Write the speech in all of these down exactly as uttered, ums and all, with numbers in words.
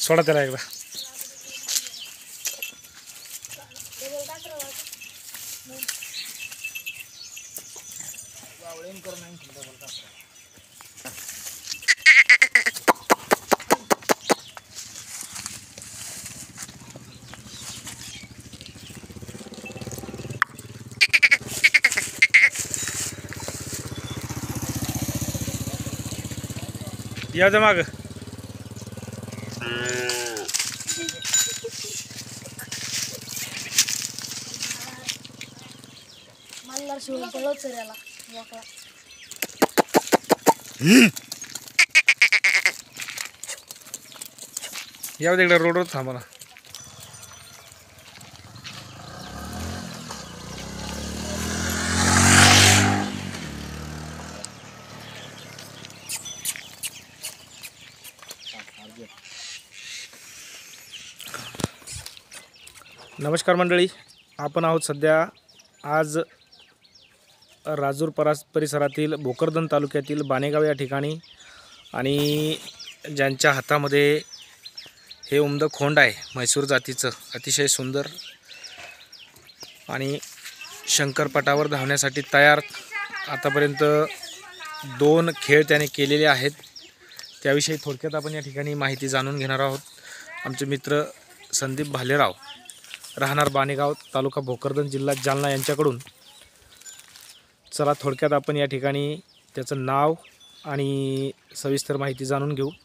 सोडा त्याला एकदा. या दे माग. मल्हार शिवून पळत सर याला मोकळा. या तिकडे रोडवर थांबा ना. नमस्कार मंडळी, आपण आहोत सध्या आज राजूर परास परिसरातील भोकरदन तालुक्यातील बाणेगाव या ठिकाणी. आणि ज्यांच्या हातामध्ये हे उमदं खोंड आहे म्हैसूर जातीचं, अतिशय सुंदर आणि शंकरपटावर धावण्यासाठी तयार. आतापर्यंत दोन खेळ त्याने केलेले आहेत, त्याविषयी थोडक्यात आपण या ठिकाणी माहिती जाणून घेणार आहोत. आमचे मित्र संदीप भालेराव, राहणार बाणेगाव, तालुका भोकरदन, जिल्हा जालना यांच्याकडून. चला थोडक्यात आपण या ठिकाणी त्याचं नाव आणि सविस्तर माहिती जाणून घेऊ.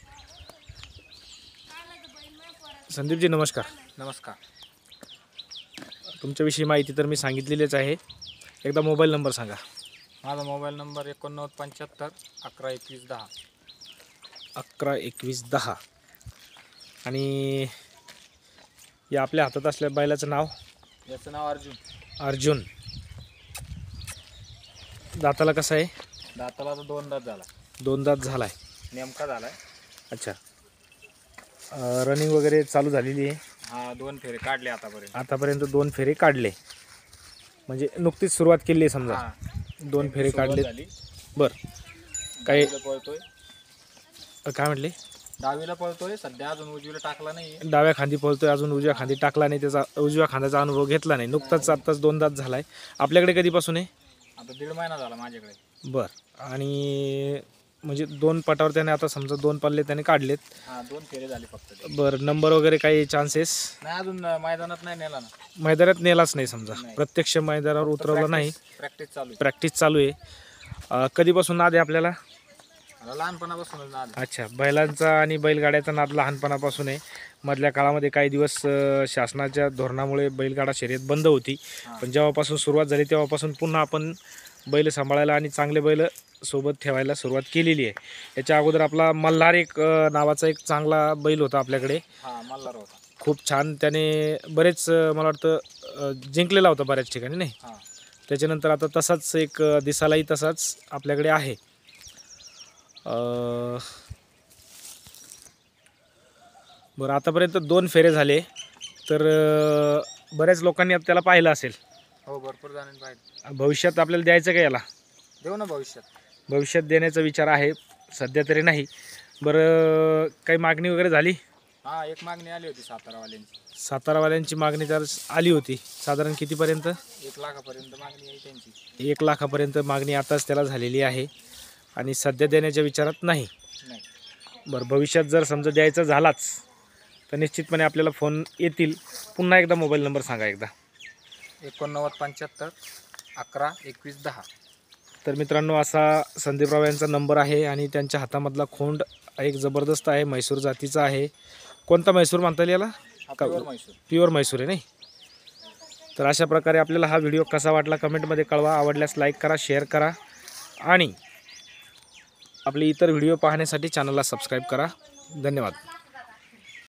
संदीपजी नमस्कार. नमस्कार. तुमच्याविषयी माहिती तर मी सांगितलेलीच आहे, एकदा मोबाईल नंबर सांगा. माझा मोबाईल नंबर एकोणनव्वद पंच्याहत्तर अकरा एकवीस दहा. अकरा एकवीस दहा. आणि या आपल्या हातात असलेल्या बैलाचं नाव? याचं नाव अर्जुन. अर्जुन. दाताला कसा आहे? दाताला तर दोन दात झाला. दोन दात झाला आहे. नेमका झाला आहे. अच्छा. रनिंग वगैरे चालू झालेली आहे? हा, दोन फेरे काढले आतापर्यंत. आतापर्यंत दोन फेरे काढले, म्हणजे नुकतीच सुरुवात केली आहे समजा. दोन फेरे काढले. बरं. काही पळतोय. काय म्हटले? डावीला पळतोय सध्या, अजून उजवीला टाकला नाही. डाव्या खांदी पळतोय, अजून उजव्या खांदी टाकला नाही. त्याचा उजव्या खांद्याचा अनुभव घेतला नाही. नुकताच आत्ताच दोन दात झाला आहे. आपल्याकडे कधीपासून आहे? आता दीड महिना झाला माझ्याकडे. बरं. आणि म्हणजे दोन पटावर त्याने आता समजा दोन पल्ले त्याने काढलेत. हा, दोन फेरे झाले फक्त. बरं. नंबर वगैरे काही चान्सेस? नाही, अजून मैदानात नाही नेला ना. मैदानात नेलाच नाही समजा, प्रत्यक्ष मैदानावर उतरवलं नाही. प्रॅक्टिस चालू. प्रॅक्टिस चालू आहे. कधीपासून नाद आहे आपल्याला? लहानपणापासून नाद. अच्छा. बैलांचा आणि बैलगाड्याचा नाद लहानपणापासून आहे. मधल्या काळामध्ये काही दिवस शासनाच्या धोरणामुळे बैलगाडा शर्यत बंद होती, पण जेव्हापासून सुरुवात झाली तेव्हापासून पुन्हा आपण बैल सांभाळायला आणि चांगले बैल सोबत ठेवायला सुरुवात केलेली आहे. याच्या अगोदर आपला मल्हार एक नावाचा एक चांगला बैल होता आपल्याकडे. हा, मल्हार होता. खूप छान. त्याने बरेच मला वाटतं जिंकलेला होता बऱ्याच ठिकाणी, नाही? त्याच्यानंतर आता तसाच एक दिसालाही तसाच आपल्याकडे आहे. बरं. आतापर्यंत दोन फेरे झाले, तर बऱ्याच लोकांनी त्याला पाहिलं असेल. हो, भरपूर जणांनी पाहिलं. भविष्यात आपल्याला द्यायचं का याला? देऊ ना भविष्यात. भविष्यात देण्याचा विचार आहे, सध्या तरी नाही. बरं. काही मागणी वगैरे झाली? हा, एक मागणी आली होती सातारावाल्यांची. सातारावाल्यांची मागणी तर आली होती. साधारण कितीपर्यंत? एक लाखापर्यंत मागणी आहे त्यांची. एक लाखापर्यंत मागणी आताच त्याला झालेली आहे आणि सध्या देण्याच्या विचारात नाही. बरं. भविष्यात जर समजा द्यायचा झालाच तर निश्चितपणे आपल्याला फोन येतील. पुन्हा एकदा मोबाईल नंबर सांगा एकदा. एकोणनव्वद पंच्याहत्तर अकरा एकवीस दहा. तर मित्रांनो, असा संदीपराव यांचा नंबर आहे आणि त्यांच्या हातामधला खोंड एक जबरदस्त आहे, म्हैसूर जातीचा आहे. कोणता म्हैसूर म्हणता येईल याला? प्युअर म्हैसूर. प्युअर म्हैसूर आहे, नाही? तर अशा प्रकारे आपल्याला हा व्हिडिओ कसा वाटला कमेंटमध्ये कळवा. आवडल्यास लाईक करा, शेअर करा आणि आपले इतर व्हिडिओ पाहण्यासाठी चॅनलला सबस्क्राईब करा. धन्यवाद.